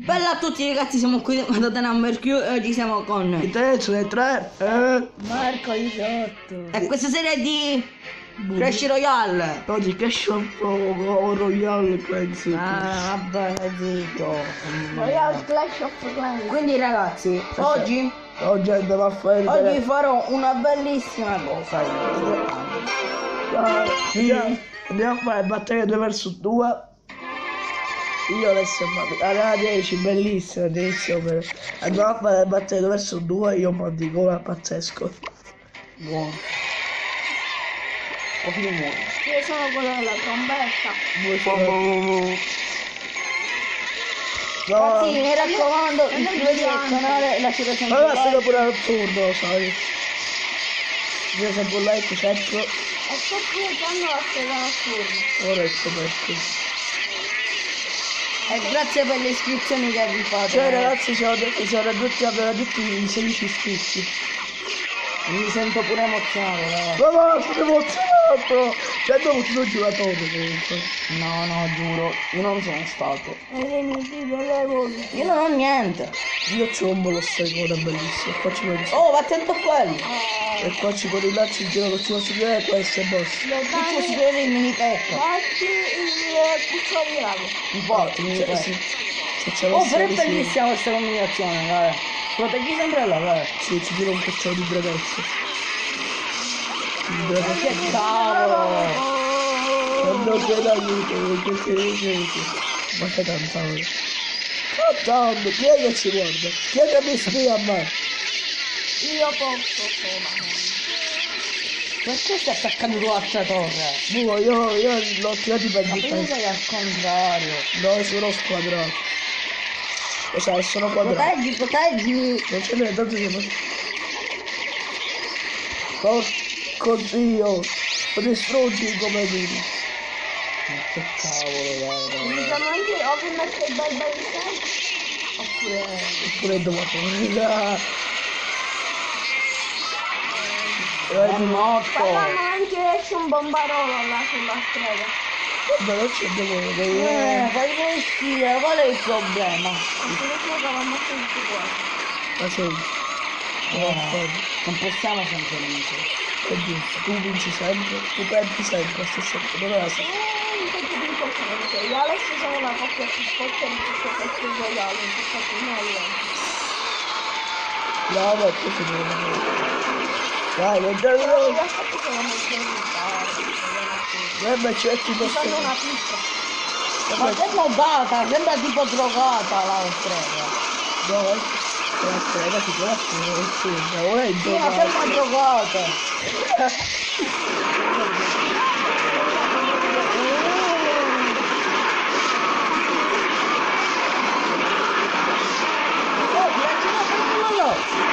Bella a tutti ragazzi, siamo qui da The Number Q e oggi siamo con I te sono le tre. Marco 18. e questa serie è di Clash Royale. Oggi Clash Royale penso. Vabbè, zitto. Royal Clash of Clans. Quindi ragazzi, oggi andiamo a fare oggi farò una bellissima cosa. Andiamo a fare battaglia 2 vs 2. Io adesso alla 10, bellissimo, bellissimo. Andiamo a fare battaglia 2 vs 2, io mando di gola pazzesco. Buono. O più buono. Io sono quello della trombetta. Ragazzi, mi raccomando, iscrivetevi al canale e lasciate sempre Allora like. stai pure al turno, sai. Io sempre un like, certo. E sto quando la scheda notturna. Ora ecco perché. E grazie per le iscrizioni che vi fate. Cioè ragazzi siamo raggiunti i 16 iscritti. Mi sento pure emozionato, ragazzi. Ma sono emozionato! C'è dovuto giocatore comunque. No, giuro, io non sono stato. E vieni qui delle volte. Io non ho niente. Io c'ho lo stagone bellissimo. Qua ci vedi. Oh, va attento a quelli. E qua ci con i lacci in giro, non ci posso dire questo è boss. Lo Qui posso dai, vedere il mini pecco. batti il cuccioliato. Un po', il mini Cioè, pecco. sì. Se ce Oh, però è l'avessi bellissima questa combinazione, guarda. Proteggi sempre là, guarda. sì, ci tiro un cucciolo di brevetto. Il Ma brevetto. che cavolo! Quando c'è l'aiuto, che ma che cantavo? Cantando, chi è che ci guarda? Chi è che mi spia a me? Io posso solo. Perché stai attaccando l'altra torre? Boh, io l'ho tirato per Ma difesa. prima sei al contrario. No, sono squadrato. Lo sai, sono quadrato. Proteggimi! Non ce n'è, tanto siamo... Porco Dio! Distrutti come dire. Ma che cavolo, guarda. Diciamo anche o che mette il bel Oppure dopo. È morto! Parliamo anche esce un bombarolo là sulla strada. Vabbè, non c'è devo Fai come stia, qual è il problema? Anche noi giocavamo tutti qua. Ma senti. Non possiamo sempre vincere. È giusto, tu vinci sempre, tu perdi sempre la stessa cosa, non è la stessa. Infatti di importante. Io e Alessio siamo una coppia più forte di questo pezzo royale, in questa finale. No, ma questo non è. Dai, non te Però lo io aspetto che non mi sono Vabbè, cerchi mi questo. fanno una pizza. Ma che modata, sembra tipo drogata la strega. No, la strega si può essere, ora è Sì, ma sembra drogata. Oh, prendilo!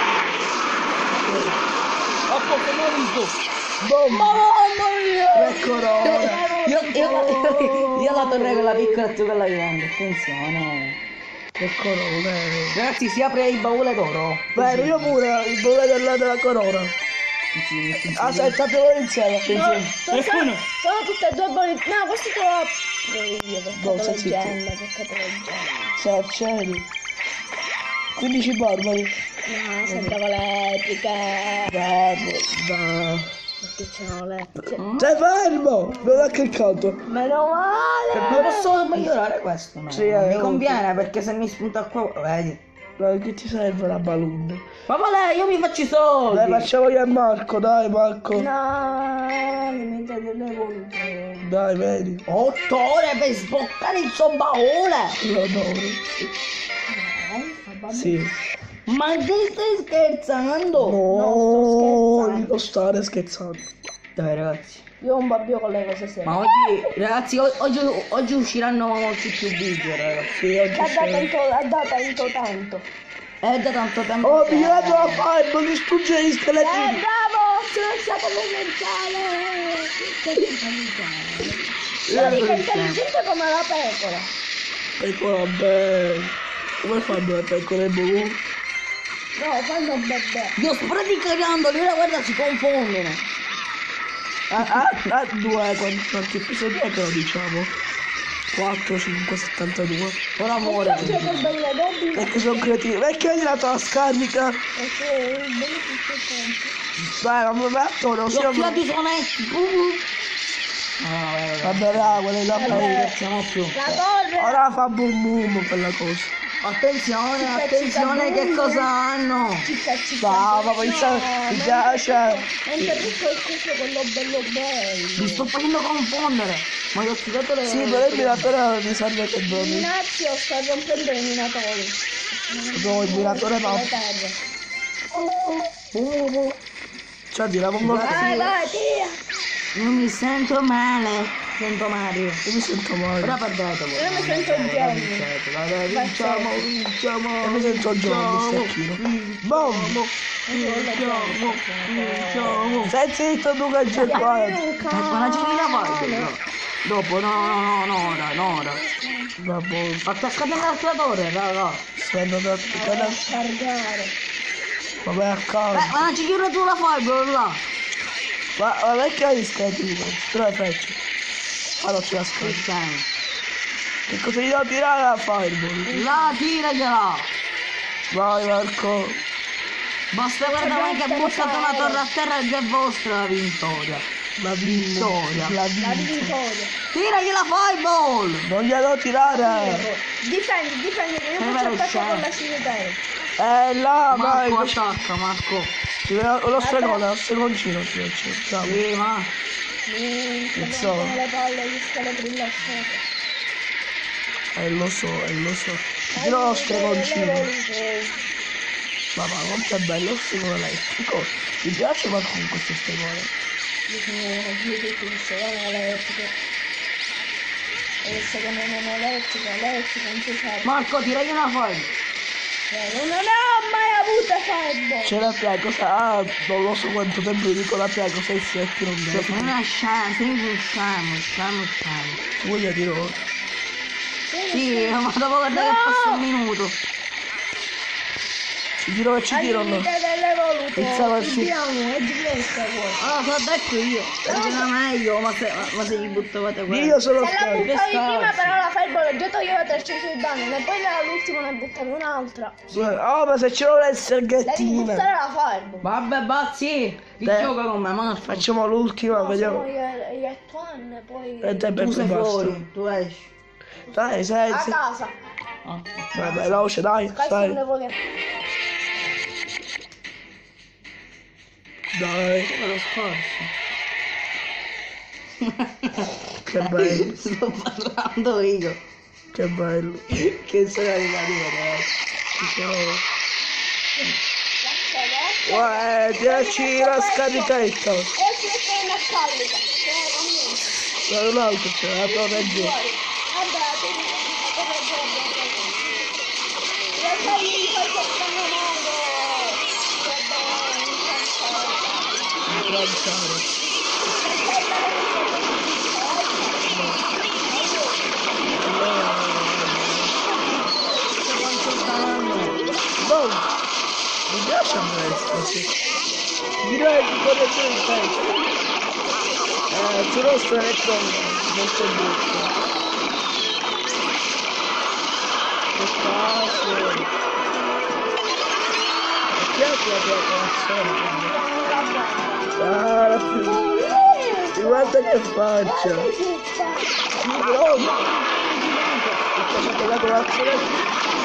Oh, Pokémon visto! Mamma mia! Tre corona. Io la torre quella piccola e tu quella grande, attenzione. Che corona. Ragazzi, si apre il baule d'oro. Vero, io pure, il bolle della corona. Aspetta, devo iniziare. Qualcuno? Sono tutte e due buone. No, questo te lo io, No, peccato sì, leggenda, peccato leggenda. Sarceni. 15 barbari. No, sembrava l'epica. Bravo, Perché c'erano le epiche. Sei fermo! Non ha cliccato. Meno male. Ma posso migliorare questo? No? Sì, Mi conviene perché se mi spunta qua, vedi. Ma che ti serve la balloon? Ma vale, io mi faccio i soldi. Dai, facciamo io e Marco, dai Marco. No, mi mette delle volte. Dai, vedi. 8 ore per sbloccare il suo baule. Lo adoro. Sì. Ma che stai scherzando? No, sto non stare scherzando. Dai ragazzi. Io ho un babbio con le cose serie. Ma oggi, ragazzi, oggi usciranno molti più video, ragazzi. Sì, oggi Ha dato tanto. È da tanto tempo. Oh, che- mi viene la fare, non distruggere gli scheletri. Bravo! Sono stato commerciale! È intelligente come la pecora. Ecco, vabbè. Come fanno le pecore blu? No, fanno bebè. Io sto praticando, ora guarda, si confondono. Due, quanti episodi è che lo diciamo? 4, 5, 72. Per amore. Perché col bello Dobby? Perché sono cretino. Perché hai tirato la scarica? Perché il bello tutto il tempo. Dai, ma mi metto, non Gli siamo... occhiati sono etti. Vabbè, là, quella è la Vabbè. Siamo più. La torre! Ora fa boom boom per la cosa. Attenzione, attenzione che cosa hanno. Cicca, No, ma poi mi piace. Non c'è tutto il coso quello bello bello. Mi sto facendo confondere. Ma gli ho tirato le... Sì, però il minatore mi serve che dormi. Ignazio sta rompendo i minatori. No, il minatore no. Le terre. Cioè, tiriamo un morto. Vai, vai, tira! Non mi sento male. Sento Mario. Io mi sento male. Ora perdete voi. Io mi sento Jenny. Vinciamo, vinciamo. Io mi sento John, stecchino. Boom! Vinciamo. Stai zitto, tu che c'è qua. Ma la girina vai. Dopo, no, ora. Vabbè, Attaccate all'altra torre, raga. sto andando a Vado a cargare. Vabbè, a casa. Ma non ci chiudo tu la fai, bro, là. Ma perché hai scatino? Tre frecce. Ah, non ce la scatino. Cristiano. Che cosa gli devo tirare la fireball? La tiragliela. Vai, Marco. Basta guardare che ha buttato una torre a terra ed è vostra la vittoria. La Vittoria. La La vinto. vittoria. Tiragli la fireball. Non glielo tirare. Difendi, che io Sei faccio vero, attacco c'è. con la cimitero. Là, vai. Marco attacca, Marco. Lo stregoncino ci faccio. Ciao. Sì, ma... so. Le palle, gli scheletri là sopra. Lo so. Tiro lo stregoncino. Ma quanto è bello sto elettrico. Mi piace ma con questo stregone. Adesso che non è elettrico, non si sa. Marco, tiragli una fireball. Non ho mai avuto fireball. C'è la piaga, cosa? Ah, non lo so quanto tempo dico la piaga, 6-7 non Sei vedo. una scema, sei un scemo. Voglio dire. Sì, ma dopo guardare che passa un minuto. Ci tiro e ci tiro no. Pensavo al su. Andiamo, è diversa poi. Allora, te l'ho detto io. Era meglio, ma se gli buttavate quello. Io sono Se la scarso. buttavi prima però la fireball già toglieva 300 di danni e poi all'ultimo ne buttavi un'altra. Oh, ma se ce l'ho le Devi serghettine. buttare la fireball. Vabbè, bazzi, ti Dai. gioca con me, Marco. Facciamo l'ultima, No, vediamo. sono gli attuani e poi E te Tu penso sei basta. fuori, tu esci. Dai, a sei. casa. Ah. Vai, veloce, dai, Questo dai. non devo dire. Dai, Come lo scorso. che bello, Sto parlando io. che bello. Che sono arrivato io, Uè, tiraci la scaricetta. E si mette una scarica. Dai, un altro c'è, la torre giù. Vabbè, lo sai io faccio stanno modo. Boh, mi piace a me così. Direi di correggere il peso. C'è lo stretto molto brutto. Che cazzo. Chi è che la colazione? Ah, guarda che faccia. Pronto. Ho facciato la colazione.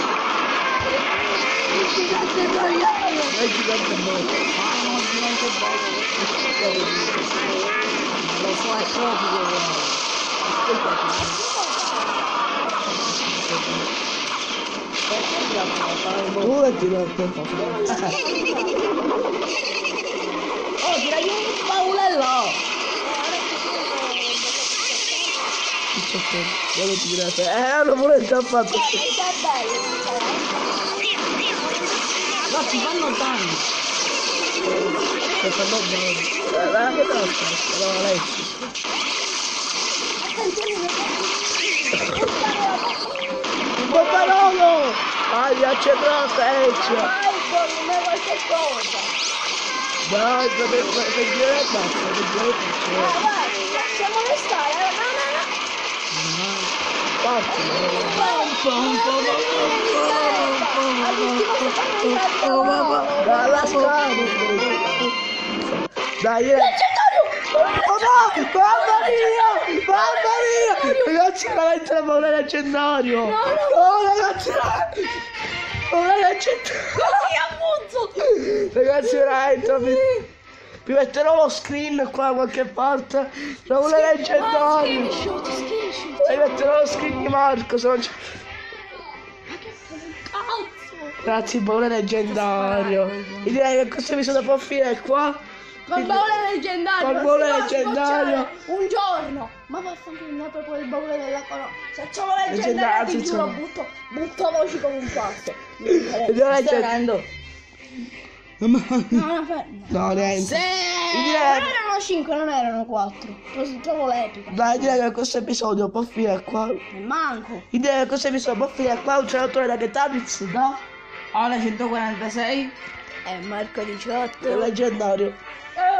È gigante molto. Lo so, è proprio. Tu e ti do tempo. Oh, tiragli un paulello. Dove ti tirate? Hanno pure già fatto. No, ci fanno danni. Che fanno bene. La vedo, la Alessi. Bombarolo! Vai, accendo la freccia! Qualche cosa. Dai, per girare e basta, per girare e basta. Vai, lasciamo restare. No. Dalla scala. Dai, oh no! Mamma mia! Mamma mia! Ragazzi, veramente la paura è leggendario! Oh ragazzi! Paura è leggendario! Ragazzi, veramente vi metterò lo screen qua da qualche parte. La paura è leggendario! Vi metterò lo screen di Marco, se non c'è. Ragazzi, paura è leggendario! Io direi che questo episodio può finire qua. Col baule leggendario! Col baule leggendario! Un giorno! Ma vaffanculo, non è proprio il baule della colonna! Se c'è la leggendaria ti giuro, butto voci come un pasto! No, No, ferma! no, niente. Non erano 5, non erano 4. Trovo l'epica. Dai, direi che questo episodio può finire qua. E manco. Direi che questo episodio può finire qua. Un giocatore da Getaris da Ora 146. Marco 18. leggendario.